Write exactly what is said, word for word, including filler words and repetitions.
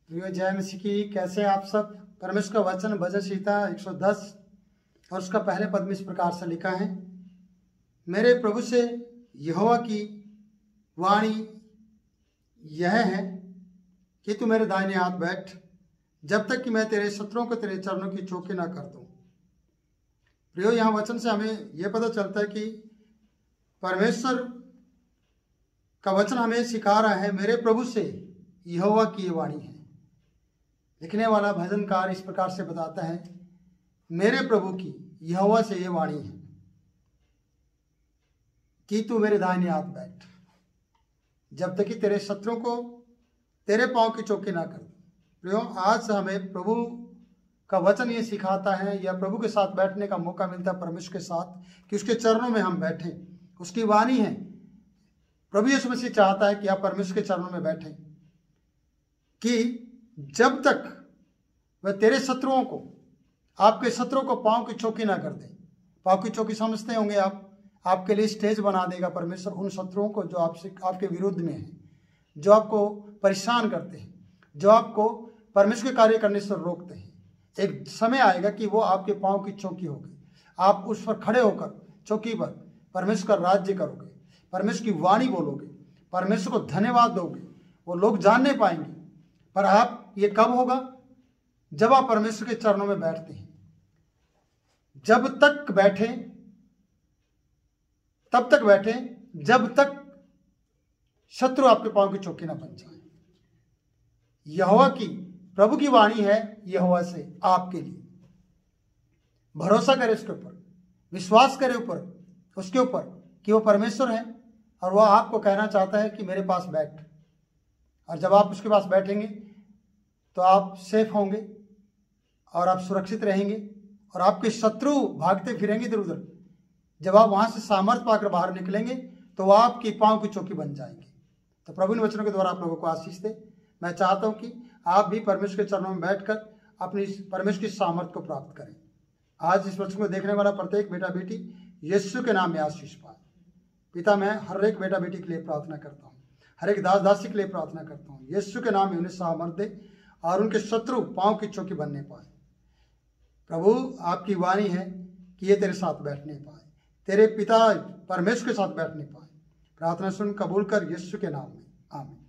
प्रियो जय मसीह की। कैसे हैं आप सब। परमेश्वर का वचन भजन संहिता एक सौ दस और उसका पहले पद में इस प्रकार से लिखा है, मेरे प्रभु से यहोवा की वाणी यह है कि तू मेरे दाहिने हाथ बैठ, जब तक कि मैं तेरे शत्रुओं को तेरे चरणों की चौकी ना कर दूं। प्रियो, यहाँ वचन से हमें यह पता चलता है कि परमेश्वर का वचन हमें सिखा रहा है, मेरे प्रभु से यहोवा की ये वाणी है। लिखने वाला भजनकार इस प्रकार से बताता है, मेरे प्रभु की यहोवा से ये वाणी है कि तू मेरे दाहिने हाथ बैठ, जब तक कि तेरे शत्रुओं को तेरे पांव की चौकी ना कर। प्रियो, आज हमें प्रभु का वचन ये सिखाता है, या प्रभु के साथ बैठने का मौका मिलता है परमेश्वर के साथ, कि उसके चरणों में हम बैठें। उसकी वाणी है। प्रभु यीशु मसीह चाहता है कि आप परमेश्वर के चरणों में बैठें, कि जब तक वह तेरे शत्रुओं को, आपके शत्रुओं को पांव की चौकी ना कर दे। पांव की चौकी समझते होंगे आप, आपके लिए स्टेज बना देगा परमेश्वर उन शत्रुओं को जो आपसे, आपके विरुद्ध में हैं, जो आपको परेशान करते हैं, जो आपको परमेश्वर के कार्य करने से रोकते हैं। एक समय आएगा कि वो आपके पांव की चौकी होगी। आप उस पर खड़े होकर चौकी पर परमेश्वर का राज्य करोगे, परमेश्वर की वाणी बोलोगे, परमेश्वर को धन्यवाद दोगे। वो लोग जान नहीं पाएंगे। पर आप, ये कब होगा? जब आप परमेश्वर के चरणों में बैठते हैं। जब तक बैठे, तब तक बैठे जब तक शत्रु आपके पांव की चौकी ना बन जाए। यहोवा की, प्रभु की वाणी है यहोवा से आपके लिए। भरोसा करें उसके ऊपर, विश्वास करें ऊपर उसके ऊपर कि वो परमेश्वर है और वह आपको कहना चाहता है कि मेरे पास बैठ। और जब आप उसके पास बैठेंगे तो आप सेफ होंगे और आप सुरक्षित रहेंगे, और आपके शत्रु भागते फिरेंगे इधर उधर। जब आप वहां से सामर्थ पाकर बाहर निकलेंगे तो वह आपकी पांव की चौकी बन जाएंगे। तो प्रभु ने वचनों के द्वारा आप लोगों को आशीष दे। मैं चाहता हूं कि आप भी परमेश्वर के चरणों में बैठकर अपनी परमेश्वर की सामर्थ को प्राप्त करें। आज इस वचन को देखने वाला प्रत्येक बेटा बेटी यीशु के नाम में आशीष पाए। पिता, मैं हर एक बेटा बेटी के लिए प्रार्थना करता हूँ, हर एक दास दासी के लिए प्रार्थना करता हूँ। यीशु के नाम में उन्हें सामर्थ दे और उनके शत्रु पांव की चौकी बनने पाए। प्रभु, आपकी वाणी है कि ये तेरे साथ बैठने पाए, तेरे पिता परमेश्वर के साथ बैठने पाए। प्रार्थना सुन कबूल कर यीशु के नाम में, आमीन।